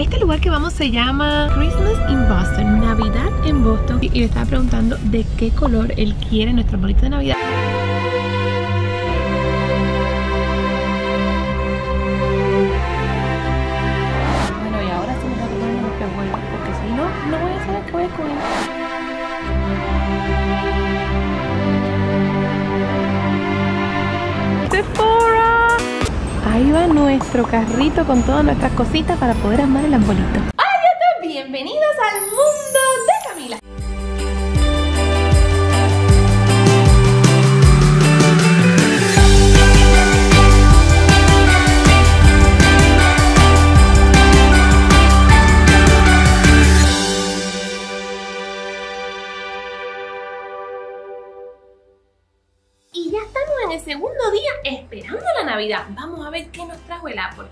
Este lugar que vamos se llama Christmas in Boston, Navidad en Boston. Y le estaba preguntando de qué color él quiere nuestro arbolito de Navidad. Bueno, y ahora sí me está tomando los pehuelos, porque si no, no voy a saber qué voy a comer. Sephora. Ahí va nuestro carrito con todas nuestras cositas para poder armar el arbolito. ¡Hola, bienvenidos al mundo de Camila! Y ya estamos en el segundo día esperando la Navidad. Vamos a ver qué nos trajo el árbol.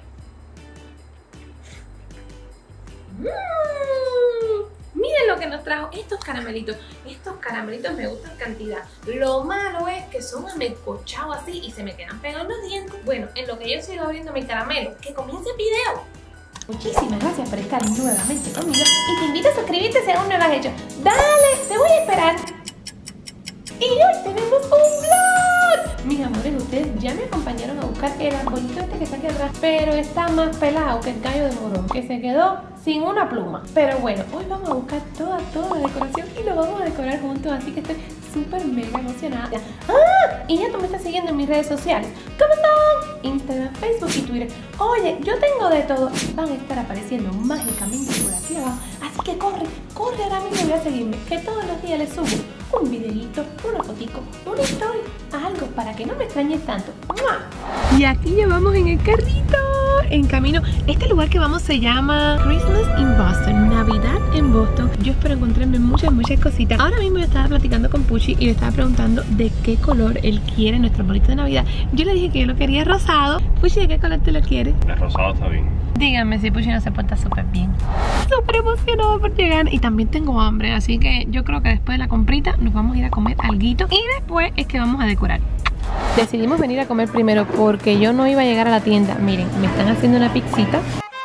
Miren lo que nos trajo estos caramelitos. Estos caramelitos me gustan cantidad. Lo malo es que son amelcochados así y se me quedan pegados en los dientes. Bueno, en lo que yo sigo abriendo mi caramelo, que comience el video. Muchísimas gracias por estar nuevamente conmigo y te invito a suscribirte si aún no lo has hecho. Dale, te voy a esperar. Y hoy tenemos un vlog. Mis amores, ustedes ya me acompañaron a buscar el arbolito este que está aquí atrás, pero está más pelado que el gallo de morón, que se quedó sin una pluma. Pero bueno, hoy vamos a buscar toda la decoración y lo vamos a decorar juntos, así que estoy súper mega emocionada. Y ya tú me estás siguiendo en mis redes sociales. ¿Cómo son? Instagram, Facebook y Twitter. Oye, yo tengo de todo. Van a estar apareciendo mágicamente por aquí abajo. Así que corre ahora mismo y voy a seguirme, que todos los días les subo un videito, una fotico, una story, algo para que no me extrañes tanto. ¡Mua! Y aquí ya vamos en el carrito, en camino. Este lugar que vamos se llama Christmas in Boston, Navidad en Boston. Yo espero encontrarme muchas cositas. Ahora mismo yo estaba platicando con Puchi y le estaba preguntando de qué color él quiere nuestro arbolito de Navidad. Yo le dije que yo lo quería rosado. Puchi, ¿de qué color tú lo quieres? El rosado está bien. Díganme si Puchi no se porta súper bien. Súper emocionado por llegar. Y también tengo hambre, así que yo creo que después de la comprita nos vamos a ir a comer alguito y después es que vamos a decorar. Decidimos venir a comer primero porque yo no iba a llegar a la tienda. Miren, me están haciendo una pizzita.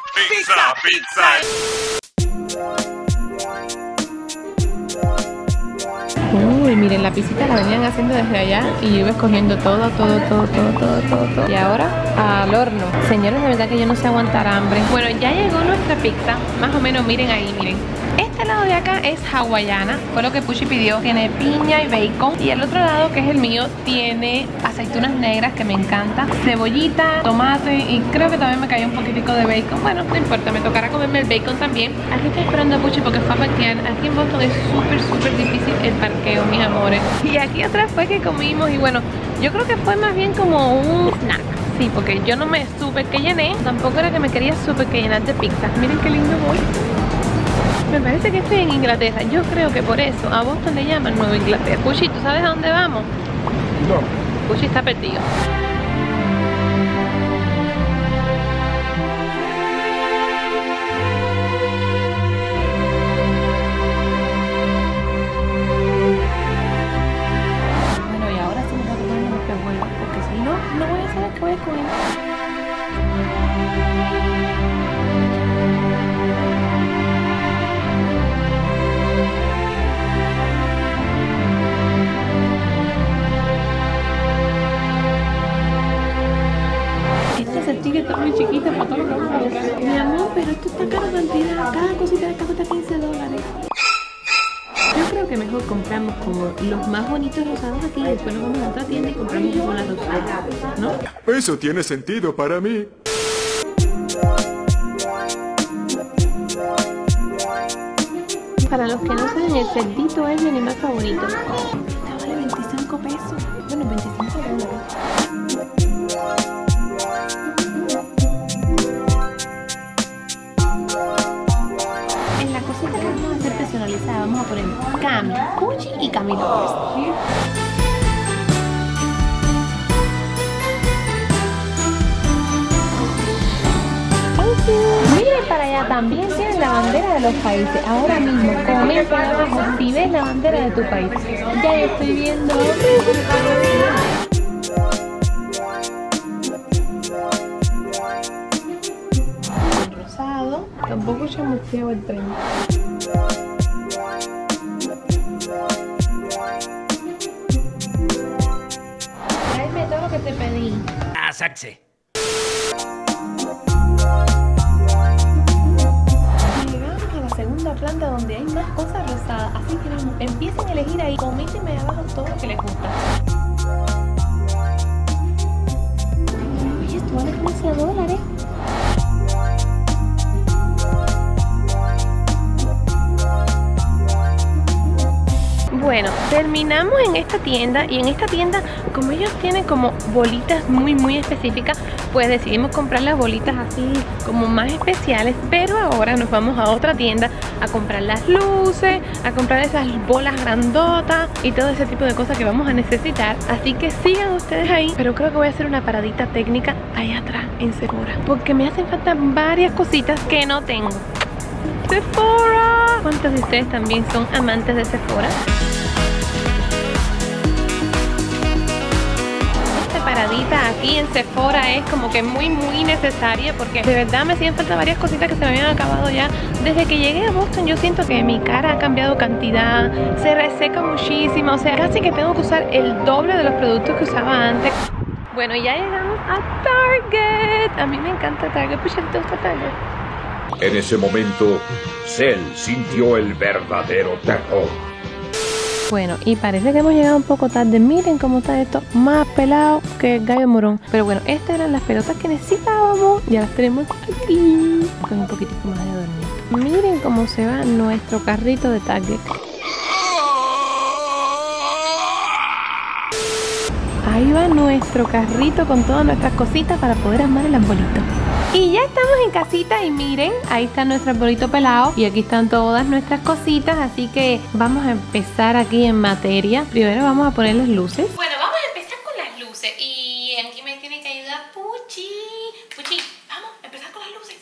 Uy, miren, la pizzita la venían haciendo desde allá y yo iba escogiendo todo. Y ahora al horno. Señores, de verdad que yo no sé aguantar hambre. Bueno, ya llegó nuestra pizza. Más o menos, miren ahí, miren. Este lado de acá es hawaiana, fue lo que Puchi pidió. Tiene piña y bacon. Y el otro lado, que es el mío, tiene aceitunas negras, que me encanta, cebollita, tomate y creo que también me cayó un poquitico de bacon. Bueno, no importa, me tocará comerme el bacon también. Aquí estoy esperando a Puchi porque fue a parquear. Aquí en Boston es súper difícil el parqueo, mis amores. Y aquí atrás fue que comimos y bueno, yo creo que fue más bien como un snack. Sí, porque yo no me súper que llené, tampoco era que me quería súper que llenar de pizza. Miren qué lindo voy. Me parece que estoy en Inglaterra. Yo creo que por eso a Boston le llaman Nueva Inglaterra. Puchi, ¿tú sabes a dónde vamos? No. Puchi está perdido. Bueno, y ahora sí me está tomando los pehuelos, porque si no, no voy a saber qué voy a comer. Que está muy chiquita para todo lo que vamos a comprar. Mi amor, pero esto está caro cantidad. Cada cosita de esta cuesta $15. Yo creo que mejor compramos como los más bonitos rosados aquí y después nos vamos a otra tienda y compramos como las rosadas, ¿no? Eso tiene sentido para mí. Para los que no saben, el cerdito es mi animal favorito. Esta vale 25 pesos. Bueno, 25 $. Vamos a poner Cami, Puchi y Camilo. Miren para allá, también tienen la bandera de los países. Ahora mismo, comenten abajo si ves la bandera de tu país. Ya estoy viendo. El rosado. Tampoco chamusqueo el tren. Tráeme todo lo que te pedí. Ah, saxe. Llegamos a la segunda planta donde hay más cosas rosadas. Así que vamos, empiecen a elegir ahí. Coméntenme ahí abajo todo lo que les gusta. Oye, esto vale $15. Bueno, terminamos en esta tienda y en esta tienda, como ellos tienen como bolitas muy específicas, pues decidimos comprar las bolitas así como más especiales, pero ahora nos vamos a otra tienda a comprar las luces, a comprar esas bolas grandotas y todo ese tipo de cosas que vamos a necesitar, así que sigan ustedes ahí, pero creo que voy a hacer una paradita técnica allá atrás en Sephora, porque me hacen falta varias cositas que no tengo. Sephora, ¿cuántos de ustedes también son amantes de Sephora? Paradita aquí en Sephora es como que muy necesaria, porque de verdad me hacían falta varias cositas que se me habían acabado ya. Desde que llegué a Boston yo siento que mi cara ha cambiado cantidad, se reseca muchísimo, o sea, casi que tengo que usar el doble de los productos que usaba antes. Bueno, ya llegamos a Target. A mí me encanta Target. Pues ¿te gusta Target? En ese momento, Cell sintió el verdadero terror. Bueno, y parece que hemos llegado un poco tarde. Miren cómo está esto, más pelado que el gallo morón. Pero bueno, estas eran las pelotas que necesitábamos. Ya las tenemos aquí, con un poquitico más de dormir. Miren cómo se va nuestro carrito de Target. Ahí va nuestro carrito con todas nuestras cositas para poder armar el arbolito. Y ya estamos en casita y miren, ahí está nuestro arbolito pelado y aquí están todas nuestras cositas, así que vamos a empezar aquí en materia. Primero vamos a poner las luces. Bueno, vamos a empezar con las luces y aquí me tiene que ayudar Puchi. Puchi, vamos a empezar con las luces.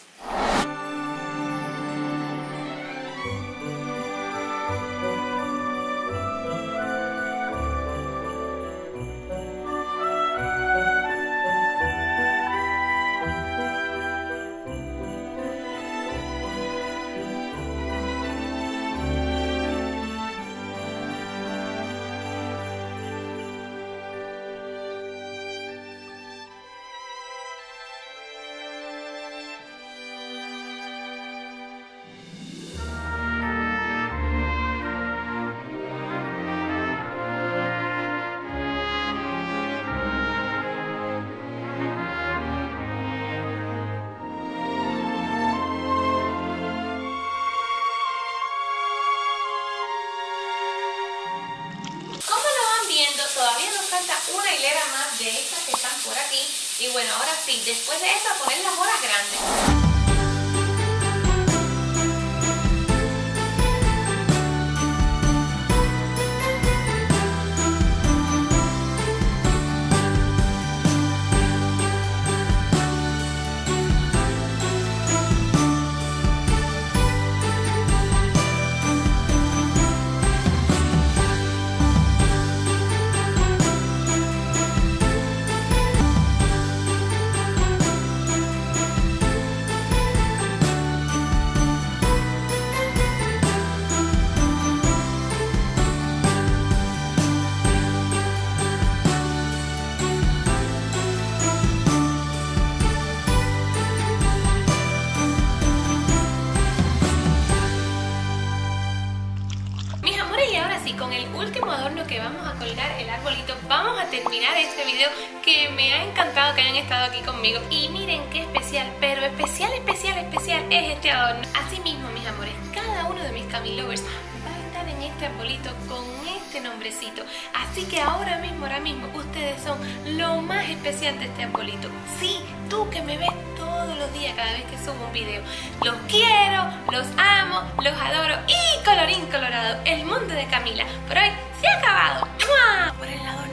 Todavía nos falta una hilera más de estas que están por aquí. Y bueno, ahora sí, después de esto a poner las bolas grandes. Con el último adorno que vamos a colgar, el arbolito, vamos a terminar este video que me ha encantado que hayan estado aquí conmigo. Y miren qué especial, pero especial es este adorno. Así mismo, mis amores, cada uno de mis Camilovers va a estar en este arbolito con este nombrecito. Así que ahora mismo, ustedes son lo más especial de este arbolito. Sí, tú que me ves todos los días cada vez que subo un video. Los quiero, los amo, los adoro y colorín colorado, el mundo de Camila por hoy se ha acabado. ¡Mua! Por el adorno